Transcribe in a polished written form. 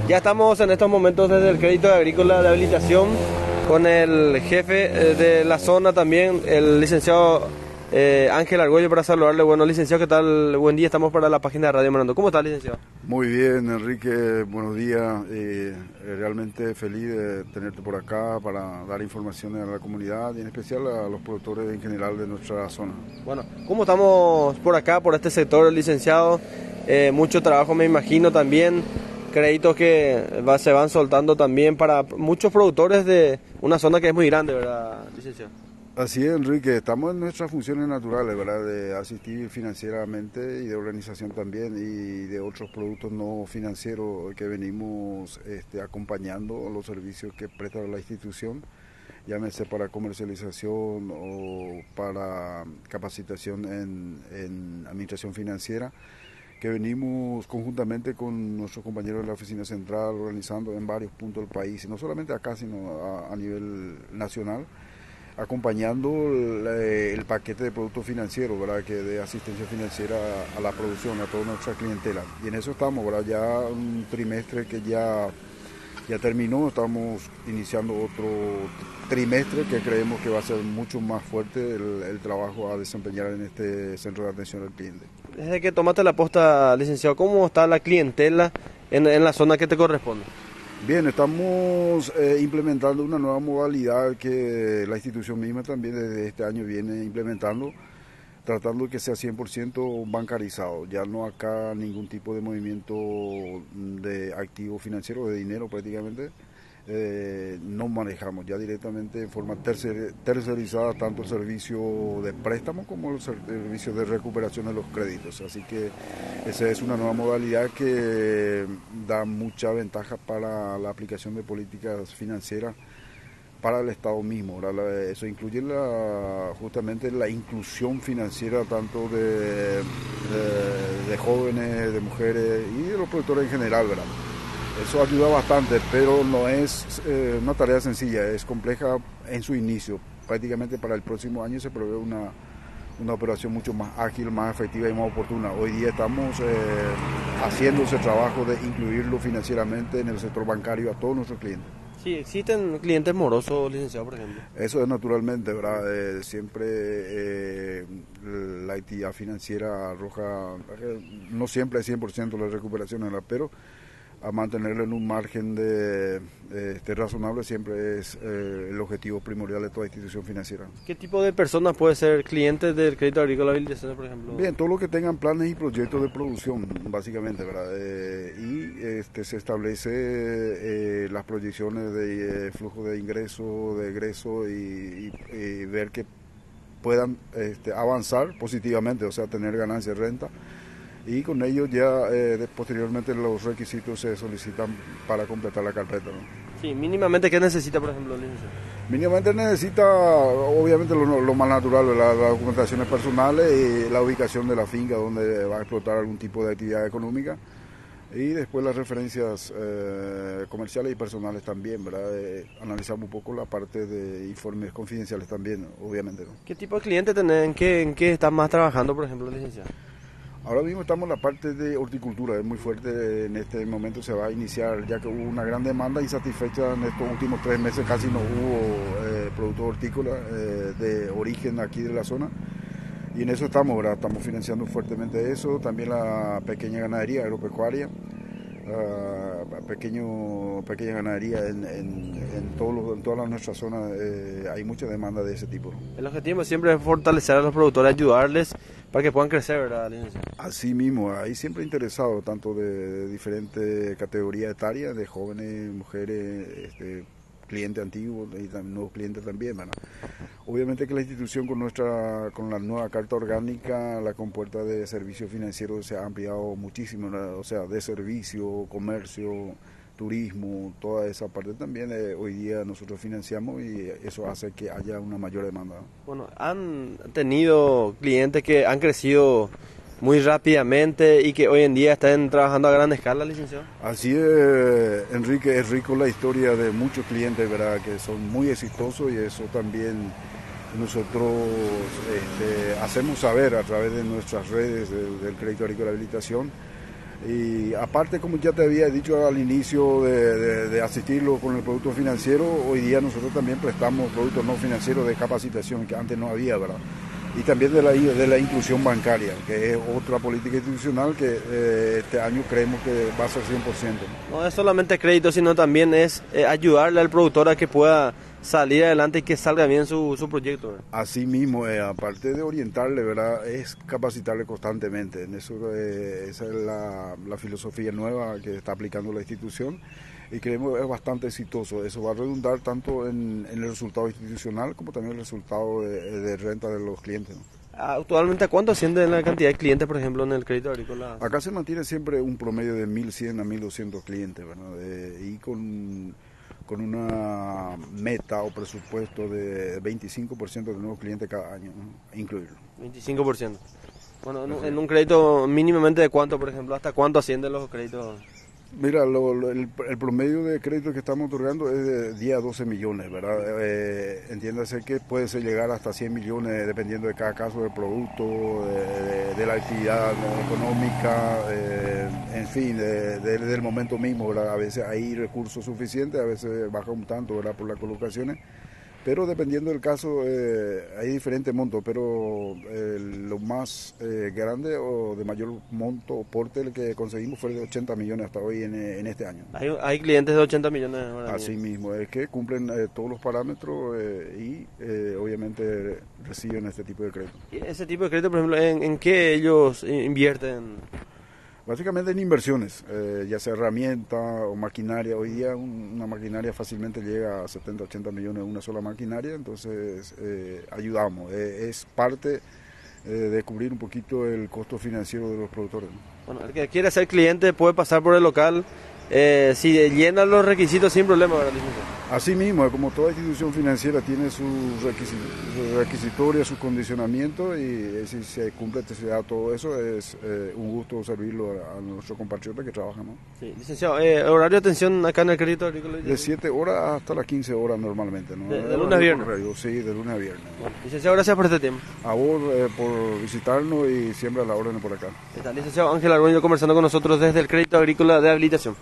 Ya estamos en estos momentos desde el Crédito Agrícola de Habilitación con el jefe de la zona también, el licenciado Ángel Argüello, para saludarle. Bueno, licenciado, ¿qué tal? Buen día, estamos para la página de Radio Morando. ¿Cómo está, licenciado? Muy bien, Enrique, buenos días. Realmente feliz de tenerte por acá para dar informaciones a la comunidad y en especial a los productores en general de nuestra zona. Bueno, ¿cómo estamos por acá, por este sector, licenciado? Mucho trabajo, me imagino, también. Créditos que se van soltando también para muchos productores de una zona que es muy grande, ¿verdad, licenciado? Así es, Enrique, estamos en nuestras funciones naturales, ¿verdad? De asistir financieramente y de organización también y de otros productos no financieros que venimos acompañando los servicios que presta la institución, llámese para comercialización o para capacitación en administración financiera, que venimos conjuntamente con nuestros compañeros de la oficina central organizando en varios puntos del país, y no solamente acá, sino a nivel nacional, acompañando el paquete de productos financieros, ¿verdad? Que de asistencia financiera a la producción, a toda nuestra clientela. Y en eso estamos, ¿verdad? Ya un trimestre que ya terminó, estamos iniciando otro trimestre que creemos que va a ser mucho más fuerte el trabajo a desempeñar en este centro de atención al cliente. Desde que tomaste la posta, licenciado, ¿cómo está la clientela en la zona que te corresponde? Bien, estamos implementando una nueva modalidad que la institución misma también desde este año viene implementando, tratando de que sea 100% bancarizado. Ya no acá ningún tipo de movimiento de activo financiero, de dinero prácticamente, no manejamos ya directamente en forma tercerizada tanto el servicio de préstamo como el servicio de recuperación de los créditos. Así que esa es una nueva modalidad que da mucha ventaja para la aplicación de políticas financieras para el Estado mismo. Eso incluye justamente la inclusión financiera tanto de jóvenes, de mujeres y de los productores en general, ¿verdad? Eso ayuda bastante, pero no es una tarea sencilla, es compleja en su inicio. Prácticamente para el próximo año se prevé una operación mucho más ágil, más efectiva y más oportuna. Hoy día estamos haciendo ese trabajo de incluirlo financieramente en el sector bancario a todos nuestros clientes. Sí, existen clientes morosos, licenciado, por ejemplo. Eso es naturalmente, ¿verdad? Siempre la actividad financiera arroja, no siempre es 100% la recuperación, ¿verdad? Pero a mantenerlo en un margen razonable siempre es el objetivo primordial de toda institución financiera. ¿Qué tipo de personas puede ser clientes del Crédito Agrícola de Habilitación, por ejemplo? Bien, todo lo que tengan planes y proyectos de producción, básicamente, ¿verdad? Se establece las proyecciones de flujo de ingreso, de egreso y ver que puedan avanzar positivamente, o sea, tener ganancias, renta. Y con ello ya posteriormente los requisitos se solicitan para completar la carpeta, ¿no? Sí, mínimamente, ¿qué necesita, por ejemplo, licenciado? Mínimamente necesita, obviamente, lo más natural, las documentaciones personales y la ubicación de la finca donde va a explotar algún tipo de actividad económica, y después las referencias comerciales y personales también, ¿verdad? Analizamos un poco la parte de informes confidenciales también, obviamente, ¿no? ¿Qué tipo de clientes tienen? ¿En qué están más trabajando, por ejemplo, licenciado? Ahora mismo estamos en la parte de horticultura, es muy fuerte, en este momento se va a iniciar, ya que hubo una gran demanda insatisfecha en estos últimos 3 meses, casi no hubo productos hortícolas de origen aquí de la zona, y en eso estamos, ¿verdad? Estamos financiando fuertemente eso, también la pequeña ganadería agropecuaria, pequeña ganadería en toda nuestra zona, hay mucha demanda de ese tipo. El objetivo siempre es fortalecer a los productores, ayudarles para que puedan crecer, ¿verdad, licenciado? Así mismo, hay siempre interesados, tanto de diferentes categorías etarias, de jóvenes, mujeres, clientes antiguos y nuevos clientes también, ¿verdad? Obviamente que la institución con la nueva carta orgánica, la compuerta de servicios financieros se ha ampliado muchísimo, ¿verdad? O sea, de servicio, comercio, turismo, toda esa parte también hoy día nosotros financiamos, y eso hace que haya una mayor demanda. Bueno, han tenido clientes que han crecido muy rápidamente y que hoy en día están trabajando a gran escala, licenciado. Así es, Enrique, es rico la historia de muchos clientes, ¿verdad? Que son muy exitosos, y eso también nosotros hacemos saber a través de nuestras redes del Crédito Agrícola de Habilitación, Y aparte, como ya te había dicho al inicio de asistirlo con el producto financiero, hoy día nosotros también prestamos productos no financieros de capacitación que antes no había, ¿verdad? Y también de la inclusión bancaria, que es otra política institucional que este año creemos que va a ser 100%. No es solamente crédito, sino también es ayudarle al productor a que pueda salir adelante y que salga bien su proyecto, ¿verdad? Así mismo, aparte de orientarle, ¿verdad? Es capacitarle constantemente. En eso, esa es la filosofía nueva que está aplicando la institución y creemos que es bastante exitoso. Eso va a redundar tanto en el resultado institucional como también el resultado de renta de los clientes, ¿no? Actualmente, ¿a cuánto asciende la cantidad de clientes, por ejemplo, en el crédito agrícola? Acá se mantiene siempre un promedio de 1.100 a 1.200 clientes, ¿verdad? Y con una meta o presupuesto de 25% de nuevos clientes cada año, ¿no? Incluirlo. 25%. Bueno, en un crédito mínimamente de cuánto, por ejemplo, ¿hasta cuánto ascienden los créditos? Mira, el promedio de crédito que estamos otorgando es de 10 a 12 millones, ¿verdad? Entiéndase que puede llegar hasta 100 millones dependiendo de cada caso del producto, de la actividad económica, en fin, del momento mismo, ¿verdad? A veces hay recursos suficientes, a veces baja un tanto, ¿verdad? Por las colocaciones. Pero dependiendo del caso, hay diferentes montos, pero lo más grande o de mayor monto o porte el que conseguimos fue de 80 millones hasta hoy en este año. Hay clientes de 80 millones ahora. Así mismo, es que cumplen todos los parámetros y obviamente reciben este tipo de crédito. ¿Y ese tipo de crédito, por ejemplo, en qué ellos invierten? Básicamente en inversiones, ya sea herramienta o maquinaria. Hoy día una maquinaria fácilmente llega a 70, 80 millones de una sola maquinaria, entonces ayudamos. Es parte de cubrir un poquito el costo financiero de los productores. Bueno, el que quiera ser cliente puede pasar por el local, si llena los requisitos sin problema, ¿verdad, licenciado? Así mismo, como toda institución financiera tiene su requisitoria, su condicionamiento y si se cumple, se da todo eso, es un gusto servirlo a nuestros compatriotas que trabajan, ¿no? Sí, licenciado, horario de atención acá en el crédito agrícola. De 7 horas hasta las 15 horas normalmente, ¿no? De lunes a viernes. Sí, de lunes a viernes. Bueno, licenciado, gracias por este tiempo. A vos por visitarnos y siempre a la orden por acá. Está licenciado Ángel Argüello conversando con nosotros desde el crédito agrícola de habilitación.